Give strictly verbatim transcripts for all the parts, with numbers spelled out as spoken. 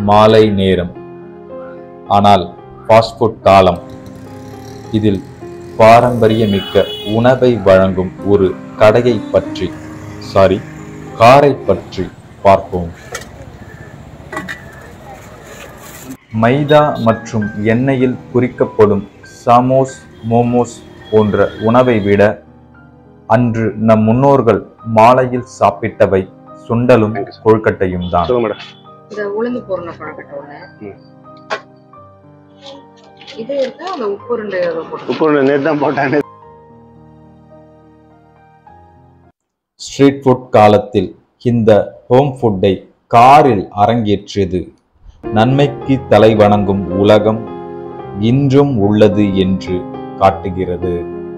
மாலை நேரம். ஆனால் ஃபாஸ்ட் ஃபுட் காலம். இதில் பாரம்பரியமிக்க உணவை வழங்கும் ஒரு கடையை பற்றி சாரி காரை பற்றி பார்ப்போம். மைதா மற்றும் எண்ணெயில் பொரிக்கப்படும் சமோஸ் மோமோஸ் போன்ற உணவை விட அன்று நம் முன்னோர்கள் மாலையில் சாப்பிட்டவை சுண்டலும் கொழுக்கட்டையும் தான். உளுந்து பூரண கொழுக்கட்டை இது இருக்கா அந்த உப்பு உருண்டை உப்பு உருண்டை நேத்து தான் போட்டானே. ஸ்ட்ரீட் ஃபுட் காலத்தில் இந்த ஹோம் ஃபுட்டை காரில் அரங்கேற்றியது. நன்மைக்கு தலை வணங்கும் உலகம் இன்றும் உள்ளது என்று காட்டுகிறது.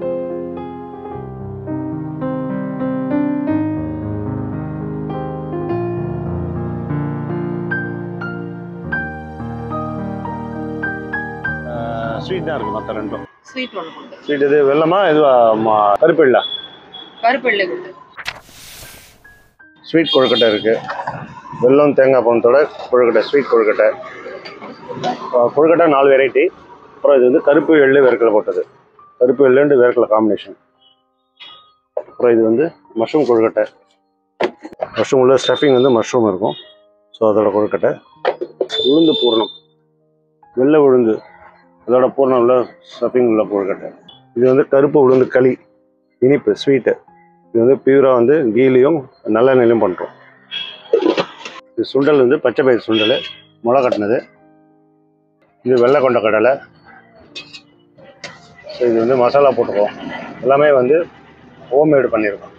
ஸ்வீட் தான் இருக்கு. மற்ற ரெண்டும் ஸ்வீட் ஒன்று கொடுங்க. ஸ்வீட் இது வெள்ளமா இது கருப்பு இல்லை கருப்பு இல்லை கொடுங்க. ஸ்வீட் கொழுக்கட்டை இருக்கு. வெல்லம் தேங்காய் பழத்தோட கொழுக்கட்டை ஸ்வீட் கொழுக்கட்டை. கொழுக்கட்டை நாலு வெரைட்டி. அப்புறம் இது வந்து கருப்பு எள்ளு வேர்க்கலை போட்டது. கருப்பு எள்ளுண்டு வேர்க்கலை காம்பினேஷன். அப்புறம் இது வந்து மஷ்ரூம் கொழுக்கட்டை. மஷ்ரூம் உள்ள ஸ்டஃபிங் வந்து மஷ்ரூம் இருக்கும். ஸோ அதோட கொழுக்கட்டை. உளுந்து பூரணம் வெள்ளை உளுந்து அதோட பூர்ணம் உள்ள ஸ்டஃபிங் உள்ள கொழுக்கட்டை. இது வந்து கருப்பு உளுந்து களி இனிப்பு ஸ்வீட்டு. இது வந்து பியூராக வந்து கீலையும் நல்லெண்ணெயிலையும் பண்ணுறோம். இது சுண்டல் வந்து பச்சை பயிர் சுண்டல் முளை கட்டினது. இது வெள்ளை கொண்ட கடலை. ஸோ இது வந்து மசாலா போட்டுருக்கோம். எல்லாமே வந்து ஹோம்மேடு பண்ணியிருக்கோம்.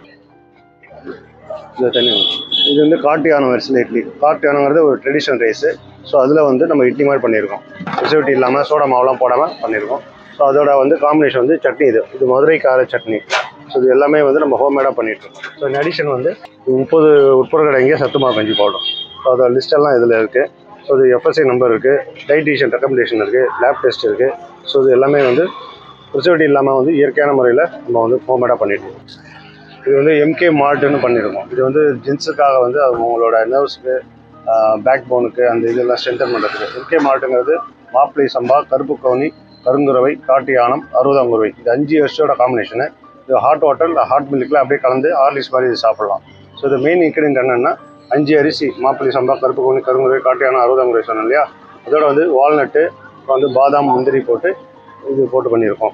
இது தனி இது வந்து காட்டு யானை வரிசையில் இட்லி. காட்டு யானைங்கிறது ஒரு ட்ரெடிஷ்னல் ரைஸு. ஸோ அதில் வந்து நம்ம இட்லி மாதிரி பண்ணியிருக்கோம். ரிசர்வ்ட்டி இல்லாமல் சோடா மாவுலாம் போடாமல் பண்ணியிருக்கோம். ஸோ அதோட வந்து காம்பினேஷன் வந்து சட்னி. இது இது மதுரை கார சட்னி. ஸோ இது எல்லாமே வந்து நம்ம ஹோம்மேடாக பண்ணிகிட்ருக்கோம். ஸோ இன் அடிஷன் வந்து முப்பது உட்பொருட்கள் இங்கே சத்து மாவு கஞ்சி போடுறோம். ஸோ அதோட லிஸ்டெல்லாம் இதில் இருக்குது. ஸோ இது எஃப்எஸ்ஐ நம்பர் இருக்குது. டயட்டீஷியன் ரெக்கமெண்டேஷன் இருக்குது. லேப் டெஸ்ட் இருக்குது. ஸோ இது எல்லாமே வந்து ரிசர்வ்ட்டி இல்லாமல் வந்து இயற்கையான முறையில் நம்ம வந்து ஹோம்மேடாக பண்ணிகிட்ருக்கோம். இது வந்து எம்கே மால்ட்டுன்னு பண்ணியிருக்கோம். இது வந்து ஜென்ஸுக்காக வந்து அவங்களோட நர்வ்ஸுக்கு பேக் போனுக்கு அந்த இதெல்லாம் ஸ்ட்ரென்தன் பண்ணுறதுக்கு. எம்கே மால்ட்டுங்கிறது மாப்பிளை சம்பா கருப்பு கவுனி கருங்குறவை காட்டு யானம் அறுபதாம் குருவை. இது அஞ்சு வருஷோட காம்பினேஷனு. இது ஹாட் வாட்டர் இல்லை ஹாட் மில்கில் அப்படியே கலந்து ஆர்லிஸ் மாதிரி இது சாப்பிட்லாம். ஸோ இது மெயின் இன்க்ரீடியன்ட் என்னென்னா அஞ்சு அரிசி மாப்பிளை சம்பா கருப்பு கவுனி கருங்குறவை காட்டு யானம் அறுபதாம் குருவை சொன்னோம் இல்லையா. அதோட வந்து வால்நட்டு வந்து பாதாம் முந்திரி போட்டு இது போட்டு பண்ணியிருக்கோம்.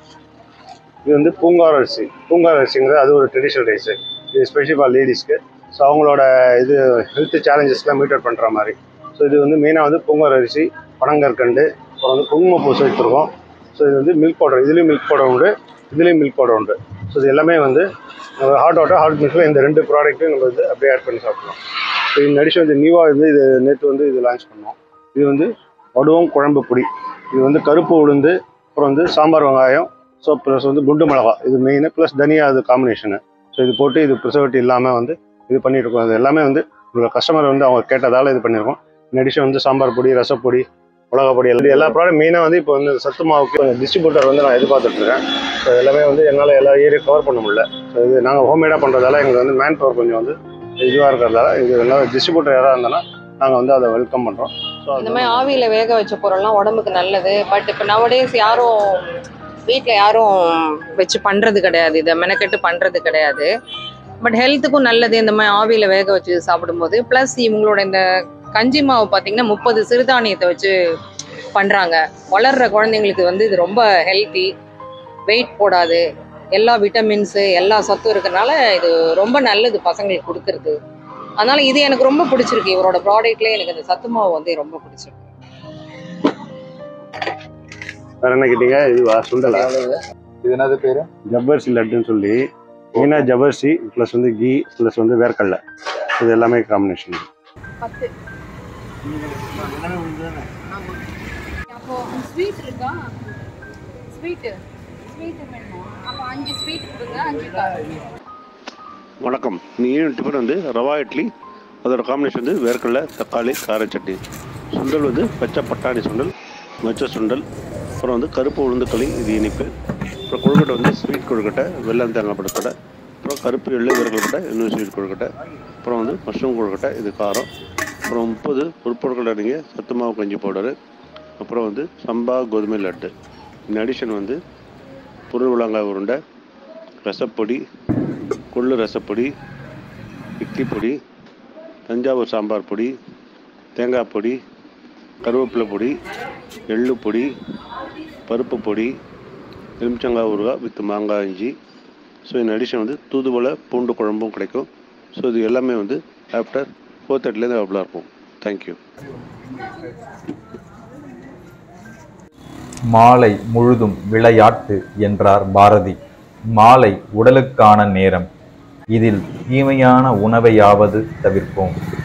இது வந்து பூங்கார் அரிசி. பூங்கார் அரிசிங்கிறது அது ஒரு ட்ரெடிஷ்னல் ரைஸு. இது ஸ்பெஷல் ஃபார் லேடிஸ்க்கு. ஸோ அவங்களோட இது ஹெல்த் சேலஞ்சஸ்லாம் மீட் அவுட் பண்ணுற மாதிரி. ஸோ இது வந்து மெயினாக வந்து பூங்கார் அரிசி பனங்கற்கண்டு அப்புறம் வந்து குங்குமப்பூ சேர்த்துருக்கோம். ஸோ இது வந்து மில்க் பவுடர். இதுலேயும் மில்க் பவுடர் உண்டு இதுலேயும் மில்க் பவுடர் உண்டு. ஸோ இது எல்லாமே வந்து ஹாட் வாட்டர் ஹாட் மில்கில் இந்த ரெண்டு ப்ராடக்ட்டையும் நம்ம வந்து அப்படியே ஆட் பண்ணி சாப்பிட்லாம். ஸோ இந்த அடிஷன் வந்து நியூவாக வந்து இது நேற்று வந்து இது லான்ச் பண்ணோம். இது வந்து வடுவம் குழம்பு பொடி. இது வந்து கருப்பு உளுந்து அப்புறம் வந்து சாம்பார் வெங்காயம் ஸோ ப்ளஸ் வந்து குண்டு மிளகா இது மெயின் ப்ளஸ் தனியா அது காம்பினேஷனு. ஸோ இது போட்டு இது ப்ரிசர்வேட்டிவ் இல்லாமல் வந்து இது பண்ணியிருக்கோம். அது எல்லாமே வந்து உங்கள் கஸ்டமர் வந்து அவங்க கேட்டதால் இது பண்ணியிருக்கோம். இன் அடிஷன் வந்து சாம்பார் பொடி ரசப்பொடி மிளகாப்பொடி எல்லா எல்லா ப்ராடக்ட் மெயினாக வந்து இப்போ வந்து சத்து மாவுக்கு டிஸ்ட்ரிபியூட்டர் வந்து நான் எதிர்பார்த்துட்ருக்கேன். ஸோ எல்லாமே வந்து என்னால் எல்லா ஏரியா கவர் பண்ண முடியல. ஸோ இது நாங்கள் ஹோம்மேடாக பண்ணுறதால எங்களுக்கு வந்து மேன் பவர் கொஞ்சம் வந்து இதுவாக இருக்கிறதால இது எல்லாம் டிஸ்ட்ரிபியூட்டர் யாராக இருந்தாலும் நாங்கள் வந்து அதை வெல்கம் பண்ணுறோம். ஸோ இந்த மாதிரி ஆவியில் வேக வச்ச பொருள்லாம் உடம்புக்கு நல்லது. பட் இப்போ நவடேஸ் யாரும் வீட்டில் யாரும் வச்சு பண்ணுறது கிடையாது. இதை மெனக்கெட்டு பண்ணுறது கிடையாது. பட் ஹெல்த்துக்கும் நல்லது இந்த மாதிரி ஆவியில் வேக வச்சு சாப்பிடும்போது. ப்ளஸ் இவங்களோட இந்த கஞ்சி மாவு பார்த்திங்கன்னா முப்பது சிறுதானியத்தை வச்சு பண்ணுறாங்க. வளர்கிற குழந்தைங்களுக்கு வந்து இது ரொம்ப ஹெல்த்தி. வெயிட் போடாது. எல்லா விட்டமின்ஸு எல்லா சத்தும் இருக்கிறதுனால இது ரொம்ப நல்லது பசங்களுக்கு கொடுக்கறது. அதனால் இது எனக்கு ரொம்ப பிடிச்சிருக்கு. இவரோட ப்ராடக்ட்லேயே எனக்கு இந்த சத்து மாவு வந்து ரொம்ப பிடிச்சிருக்கு. வேற என்ன கேட்டீங்க? இதுவா சுண்டலா? இது என்னது பேரு? ஜவ்வரிசி லட்டுன்னு சொல்லி மெயினாக ஜவ்வரிசி ப்ளஸ் வந்து கீ ப்ளஸ் வந்து வேர்க்கடலை இது எல்லாமே காம்பினேஷன். வணக்கம். நீங்கள் டிஃபன் வந்து ரவா இட்லி அதோட காம்பினேஷன் வந்து வேர்க்கடலை தக்காளி கார சட்னி. சுண்டல் வந்து பச்சை பட்டாணி சுண்டல் மொச்ச சுண்டல் அப்புறம் வந்து கருப்பு உளுந்து களி இது இனிப்பு. அப்புறம் கொழுக்கட்டை வந்து ஸ்வீட் கொழுக்கட்டை வெள்ளம் தேங்காய் படக்கடை. அப்புறம் கருப்பு எள்ளு வேர்க்கடை இன்னும் ஸ்வீட் கொழுக்கட்டை. அப்புறம் வந்து மஷ்ரூம் கொழுக்கட்டை இது காரம். அப்புறம் முப்பது உட்பொருட்கள் அடங்கிய சத்து மாவு கஞ்சி பவுடரு, அப்புறம் வந்து சம்பா கோதுமை லட்டு. இன் அடிஷன் வந்து பொருள் விளங்காய் உருண்டை, ரசப்பொடி, கொள்ளு ரசப்பொடி, இட்லி பொடி, தஞ்சாவூர் சாம்பார் பொடி, தேங்காய் பொடி, கருவேப்பிலை பொடி, எள்ளு பொடி, பருப்பு பொடி, எலுமிச்சங்காய் ஊறுகாய் வித் மாங்காய் இஞ்சி. ஸோ இன் அடிஷன் வந்து தூதுவளை பூண்டு குழம்பும் கிடைக்கும். ஸோ இது எல்லாமே வந்து ஆஃப்டர் ஃபோர் தேர்ட்டிலேருந்து அவைலபிளாக இருக்கும். தேங்க்யூ. மாலை முழுதும் விளையாட்டு என்றார் பாரதி. மாலை உடலுக்கான நேரம். இதில் தீமையான உணவையாவது தவிர்ப்போம்.